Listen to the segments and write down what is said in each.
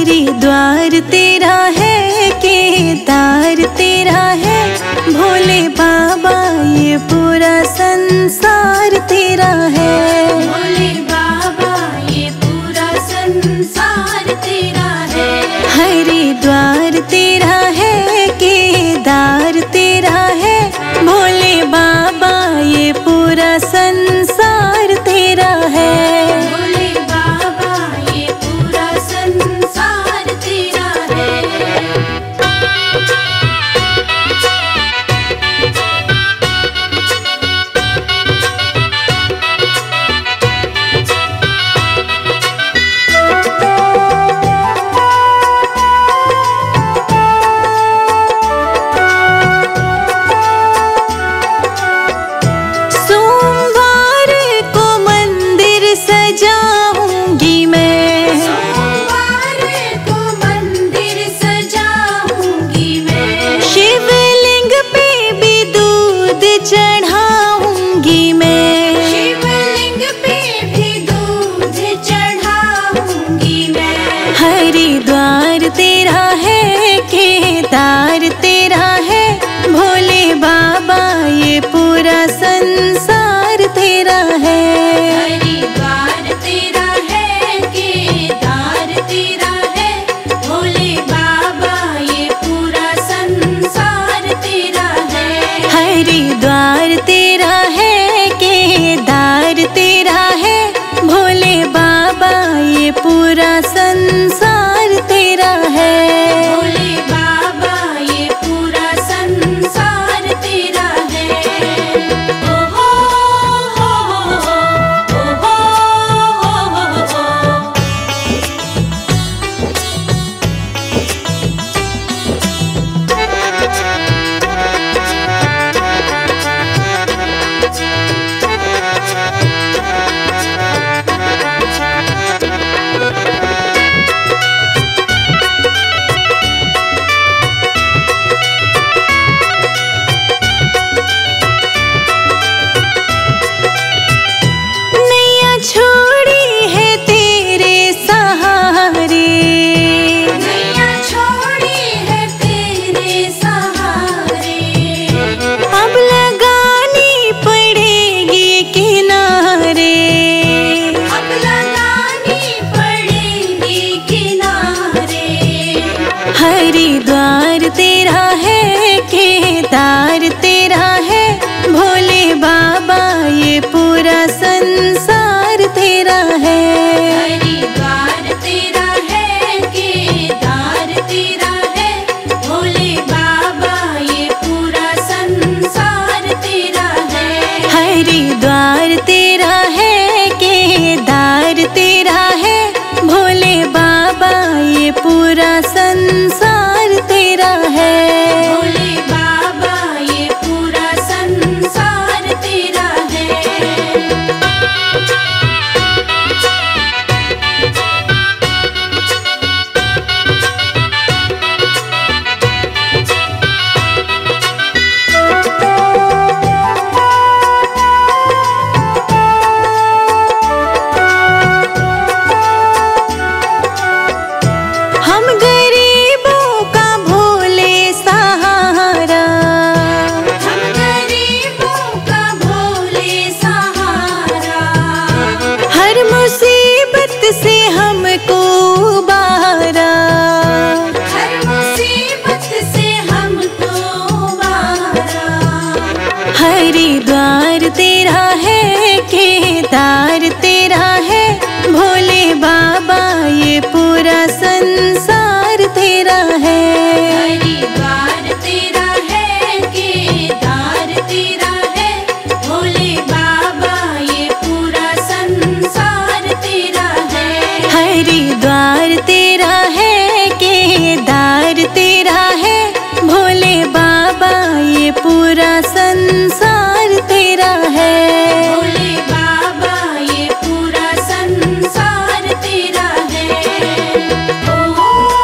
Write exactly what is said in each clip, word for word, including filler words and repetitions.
हरिद्वार तेरा है, केदार तेरा है, भोले बाबा ये पूरा संसार तेरा है। भोले बाबा ये पूरा संसार तेरा है। हरिद्वार तेरा है, केदार तेरा है, भोले बाबा ये पूरा संसार तेरा है। भोले बाबा ये पूरा संसार तेरा है। सोमवार को मंदिर सजाऊंगी मैं, सोमवार को मंदिर सजाऊंगी मैं। शिवलिंग पे भी दूध चढ़ाऊंगी मैं। शिवलिंग पे भी दूध चढ़ाऊंगी मैं। हरिद्वार तेरा है, केदार तेरा है, भोले बाबा ये पूरा संसार तेरा है। हरिद्वार तेरा है, केदार तेरा है, भोले बाबा ये पूरा संसार तेरा है। हरिद्वार तेरा है, केदार तेरा है, भोले बाबा ये पूरा संसार तेरा है। भोले बाबा ये पूरा संसार तेरा है। ओ हो हो हो ओ हो हो हो। नैया छोड़ी है तेरे सहारे, नैया छोड़ी है तेरे सहारे। अब लगानी पड़ेगी किनारे। अब लगानी पड़ेगी किनारे। हरिद्वार तेरा है, केदार तेरा है, भोले बाबा ये पूरा संसार तेरा है। हरिद्वार तेरा है, केदार तेरा है, भोले बाबा ये पूरा संसार तेरा है। हरिद्वार तेरा है, केदार तेरा है, भोले बाबा ये पूरा संसार तेरा है। भोले बाबा ये पूरा संसार तेरा है। हम गरीबों का भोले सहारा, हम गरीबों का भोले सहारा। हर मुसीबत से हमको उबारा। हर मुसीबत से हमको उबारा। हरिद्वार तेरा है, केदार तेरा है, भोले बाबा ये पूरा संसार तेरा है। हरिद्वार तेरा है, केदार तेरा है, भोले बाबा ये पूरा संसार तेरा है। हरिद्वार तेरा है, केदार तेरा है, भोले बाबा ये पूरा संसार तेरा है। भोले बाबा ये पूरा संसार तेरा है। ओ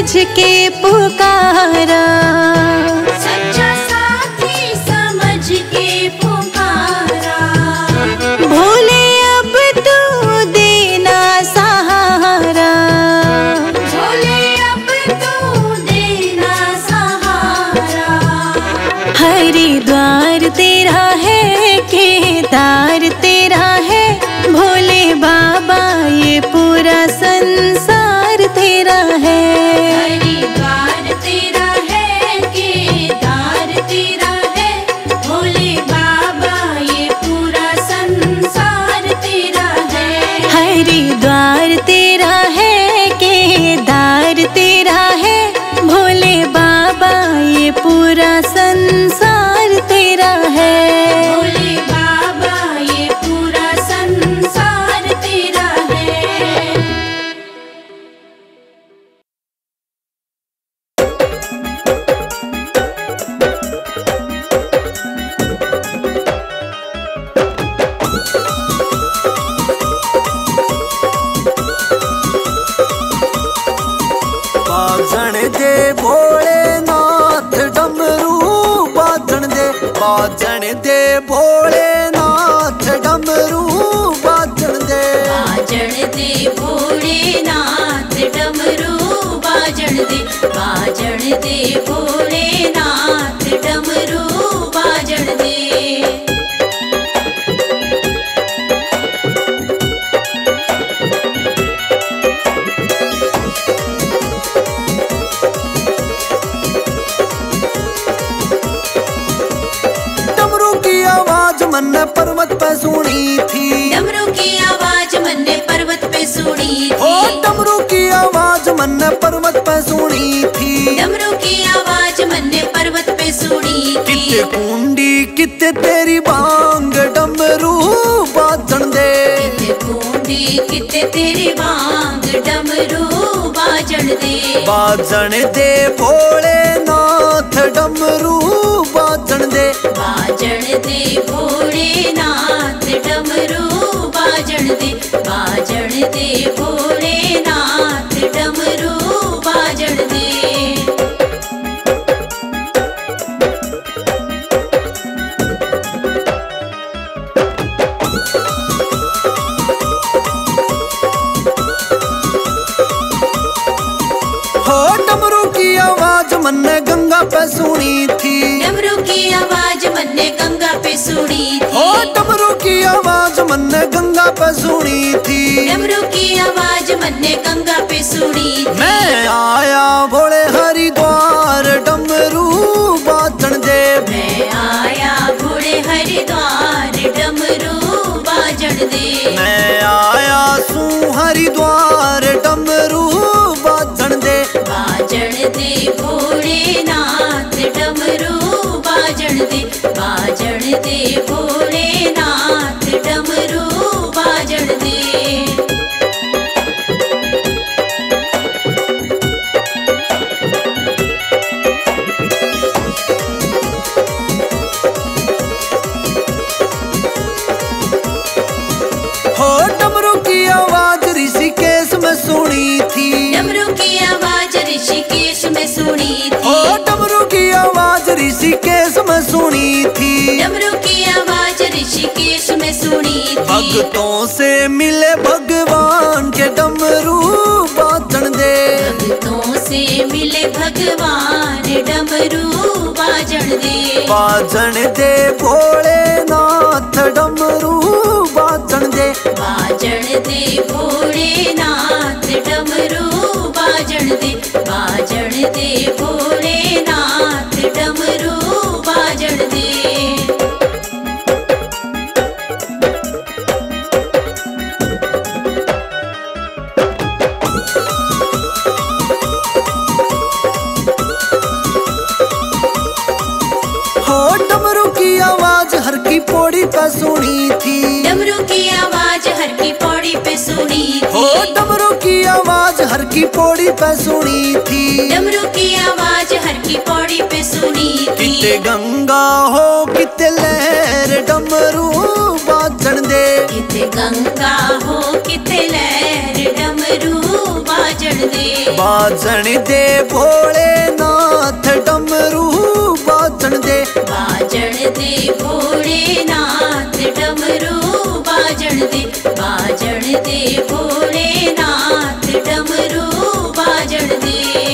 समझ के पुकारा, सच्चा साथी समझ के पुकारा। भोले अब तू देना सहारा, भोले अब तू देना सहारा। हरिद्वार तेरा है, केदार तेरा है, भोले बाबा ये पूरा संसार तेरा है। हरिद्वार तेरा है, केदार तेरा है, भोले बाबा ये पूरा संसार तेरा है। हरिद्वार तेरा है, केदार तेरा है, भोले बाबा ये पूरा संसार तेरा है। भोले बाबा ये पूरा संसार तेरा है। बाजण दे भोलेनाथ डमरू, बाजण दे बाजण दे भोलेनाथ डमरू, बाजण दे बाजण दे भोलेनाथ डमरू, बाजण दे बाजण दे भोलेनाथ डमरू, बाजण दे। डमरू की आवाज मन पर्वत पे सुनी थी, डमरू की आवाज मैंने पर्वत पे सुनी ओ थी। डमरू की आवाज मन पर्वत पे सुनी थी। डमरू की आवाज मैंने पर्वत पे सुनी थी। किते कुंडी किते तेरी बांग डमरू, बाजण दे किते कुंडी किते तेरी बांग डमरू, बाजण दे बाजण दे भोलेनाथ डमरू, बाजण दे बाजण दे भोलेनाथ डमरू, बाजण दे बाजण दे भोलेनाथ डमरू, बाजण दे। हो डमरू की आवाज मन गंगा पे सुनी थी, डमरू की आवाज मैंने गंगा पे सुनी हो थी। डमरू की आवाज मन गंगा पे सुनी थी। डमरू की आवाज मैंने गंगा पे सुनी थी। मैं आया भोले हरिद्वार डमरू, बाजण दे मैं आया भोले हरिद्वार डमरू, बाजण दे मैं आया सू हरिद्वार डमरू, बाजण दे बाजण दे भोलेनाथ डमरू, बाजण दे बाजण दे भोलेनाथ डमरू, बाजण दे। हो डमरू की आवाज ऋषिकेश में सुनी थी, डमरू की आवाज ऋषिकेश में सुनी हो थी। डमरू की आवाज ऋषिकेश में सुनी थी। डमरू की आवाज ऋषिकेश में सुनी थी। भक्तों से मिले भगवान के डमरू, बाजण दे भक्तों से मिले भगवान डमरू, बाजण दे बाजण दे भोलेनाथ डमरू, बाजण दे बाजण दे भोलेनाथ डमरू, बाजण दे बाजण दे भोलेनाथ डमरू, बाजण दे। हो डमरू की आवाज हर की पौड़ी पे सुनी थी, डमरू की आवाज हर की पौड़ी पे सुनी हो थी। डमरू की आवाज हर की पौड़ी पे सुनी थी। डमरू की आवाज हर की पौड़ी पे सुनी थी। किते गंगा हो किते लहर डमरू, बाजण दे किते गंगा हो किते लहर डमरू, बाजण बाजण दे बाजण दे भोलेनाथ डमरू बाजण दे बाजण दे भोलेनाथ डमरू बाजण दे बाजण दे भोलेनाथ डमरू बाजण दे।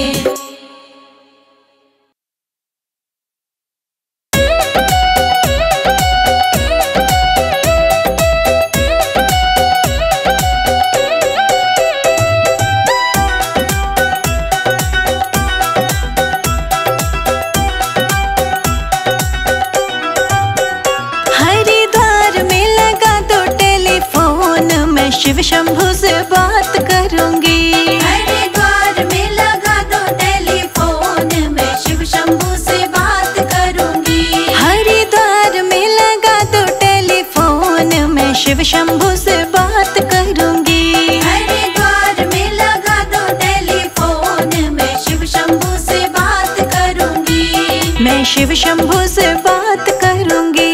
शिव शंभू से बात करूंगी। हरिद्वार में लगा दो टेलीफोन, मैं शिव शंभू से बात करूंगी। हरिद्वार में लगा दो टेलीफोन, मैं शिव शंभू से बात करूंगी। हरिद्वार में लगा दो टेलीफोन, मैं शिव शंभू से बात करूंगी। मैं शिव शंभू से बात करूंगी।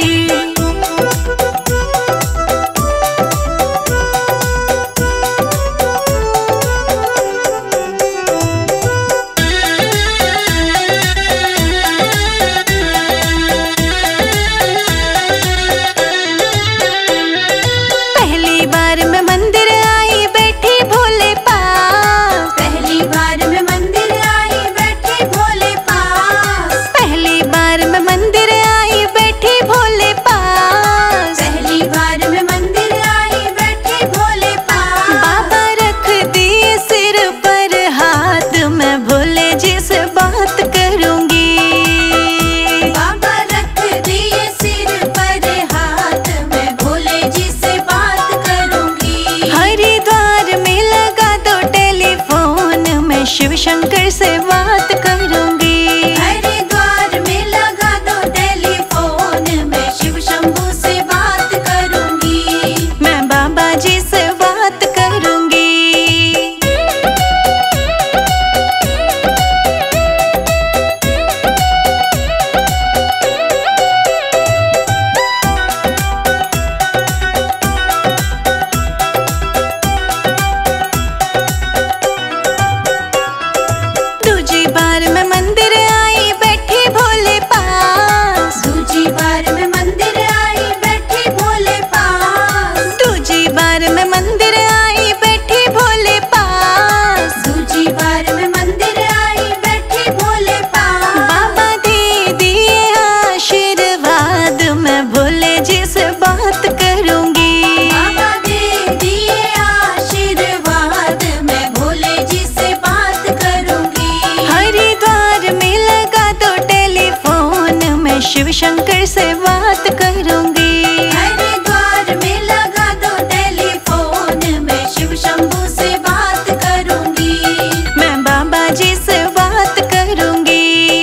शिव शंकर से बात करूंगी। हरिद्वार में लगा दो टेलीफोन, मैं शिव शंभू से बात करूंगी। मैं बाबा जी से बात करूंगी। दूजी बार मैं मंदिर आई बैठी भोले पास। दूजी बार मैं मंदिर आई बैठी भोले पास। दूजी बार मैं मंदिर आई बैठी भोले पास। दूजी बार मैं मंदिर आई बैठी भोले पास। बाबा दे दिए आशीर्वाद, मैं भोले जी से बात करूंगी। बाबा दे दिए आशीर्वाद, मैं भोले जी से बात करूंगी। हरिद्वार में लगा दो टेलीफोन, मैं शिव शंकर से बात करूंगी। हरिद्वार में लगा दो टेलीफोन, मैं शिव शंभू से बात करूंगी। मैं बाबा जी से बात करूंगी।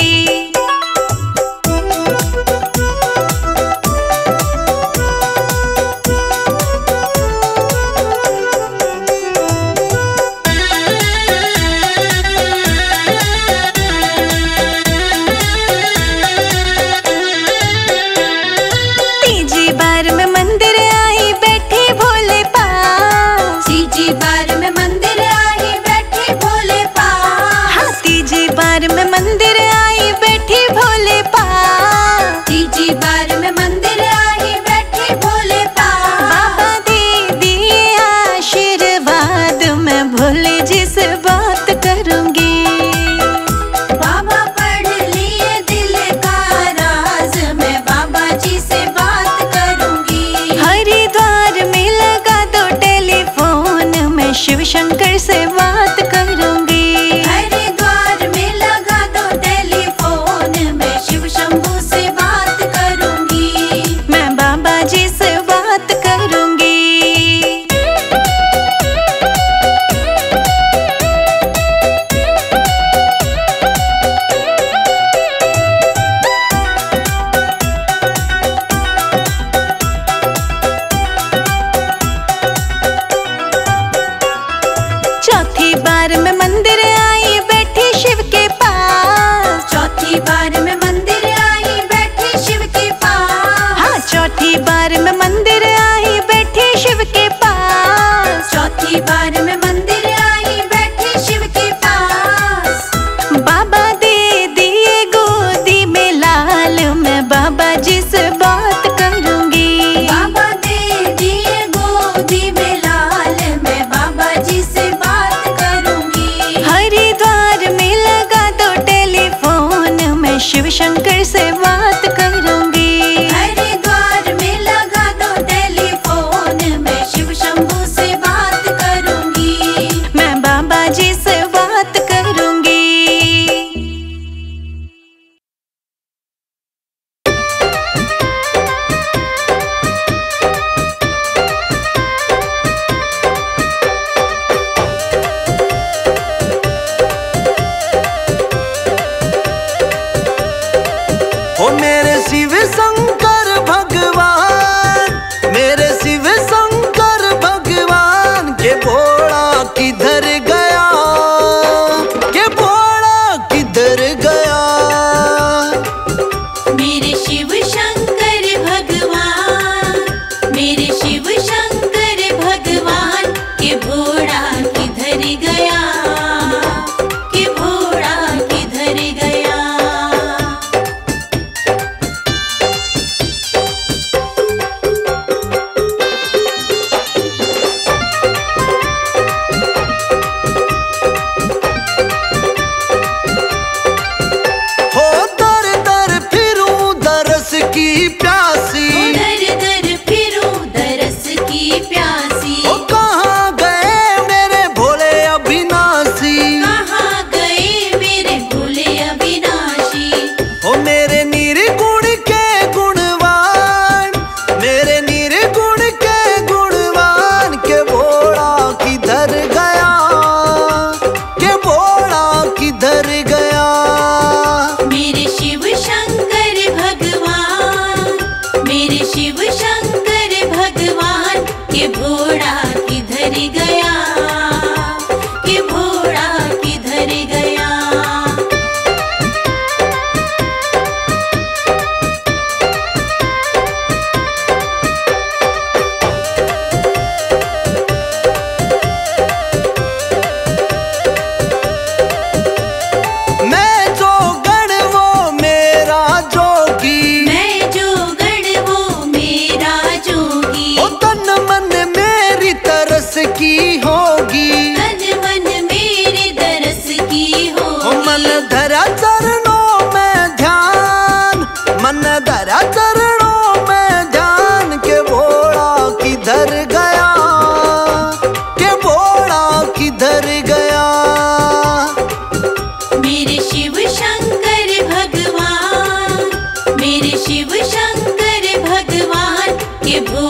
तीजी बार मैं मंदिर आई बैठी भोले पास। तीजी बार मैं मंदिर आई बैठी भोले पास। हाँ, तीजी बार मैं मंदिर आई बैठी भोले पास। तीजी बार मैं मंदिर आई बैठी भोले पास। बाबा दे दिए आशीर्वाद, मैं भोले जी से बात करूंगी। बाबा पढ़ लिए दिल का राज, मैं बाबा जी से बात करूंगी। हरिद्वार में लगा दो टेलीफोन, मैं शिव शंकर से बात करूंगी। हरिद्वार में लगा दो टेलीफोन, मैं शिव शंभू से बात करूंगी। मैं बाबा जी से बात करूंगी।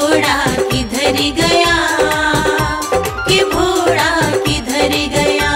भोड़ा किधर गया, कि भोड़ा किधर गया।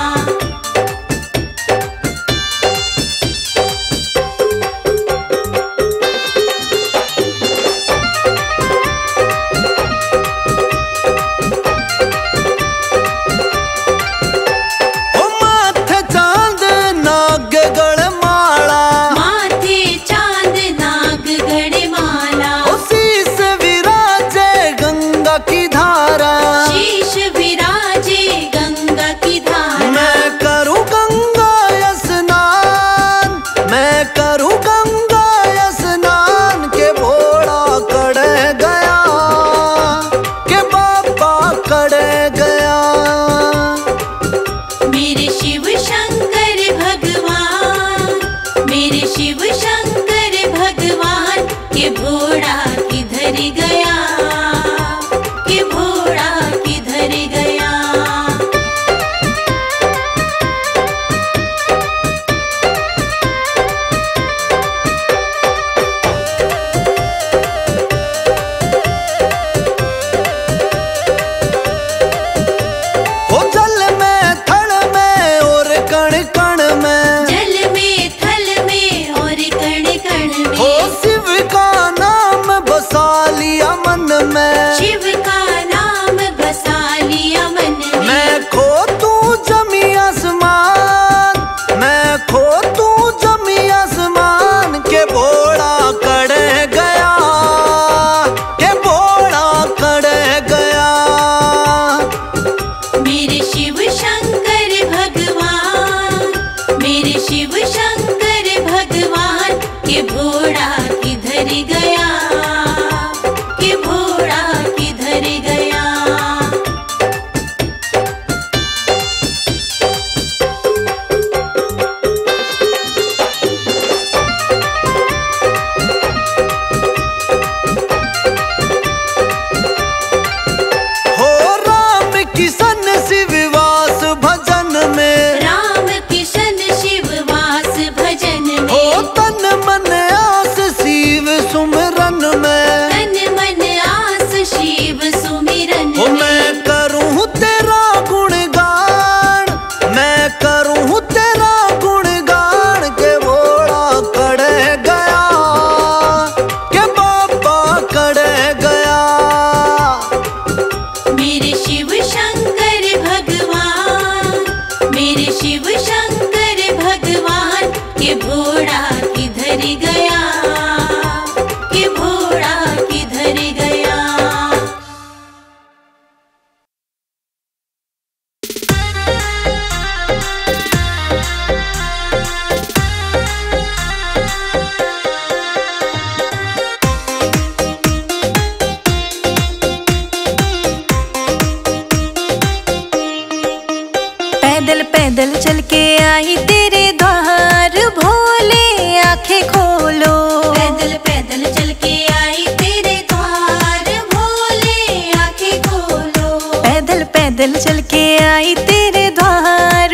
पैदल पैदल चल के आई तेरे द्वार भोले आंखें खोलो। पैदल पैदल चल के आई तेरे द्वार भोले आंखें खोलो। पैदल पैदल चल के आई तेरे द्वार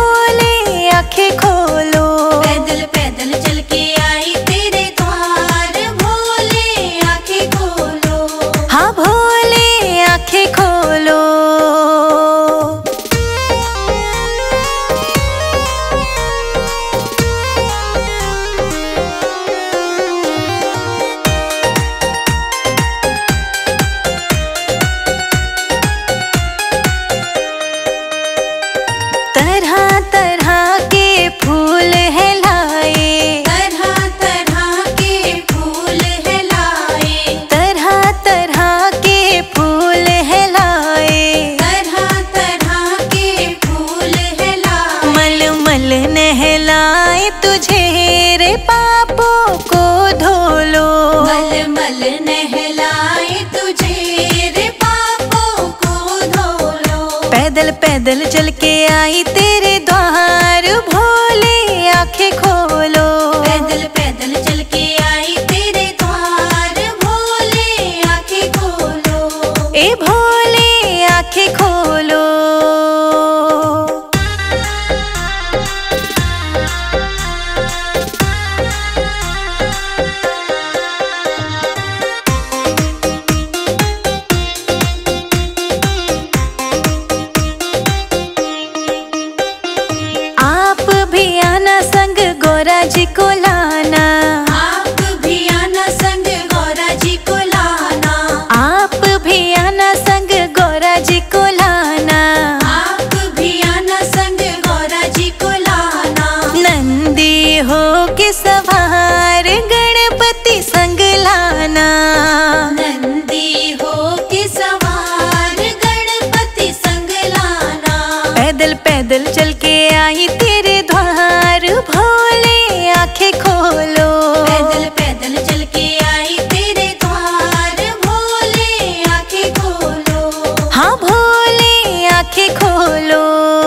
भोले आंखें खोलो। पैदल पैदल चल के आई तेरे द्वार भोले आंखें खोलो। हाँ भोले आंखें खोलो। तरह तरह के फूल है लाए। तरह तरह के फूल है लाए। तरह तरह के फूल है लाए। तरह तरह के फूल है लाए। मल मल नहलाए तुझे रे पापों को धोलो। मल मल नहलाए तुझे रे पापों को धोलो। पैदल पैदल चल के आई तेरे द्वार भोले आंखें खोलो। पैदल पैदल चल के आई तेरे द्वार भोले आंखें खोलो। ए भोले आंखें खोलो। पैदल चल के आई तेरे द्वार, भोले आंखें खोलो। पैदल पैदल चल के आई तेरे द्वार, भोले आंखें खोलो। हाँ भोले आंखें खोलो।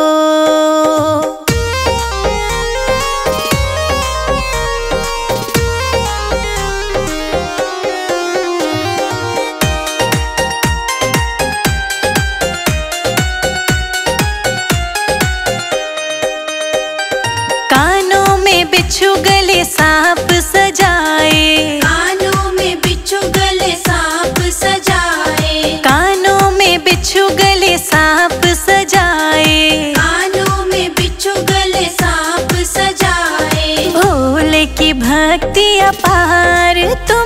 कानों में बिच्छू गले सांप सजाए, कानों में बिच्छू गले सांप सजाए, कानों में बिच्छू गले सांप सजाए, कानों में बिच्छू गले सांप सजाए। भोले की भक्ति अपार तो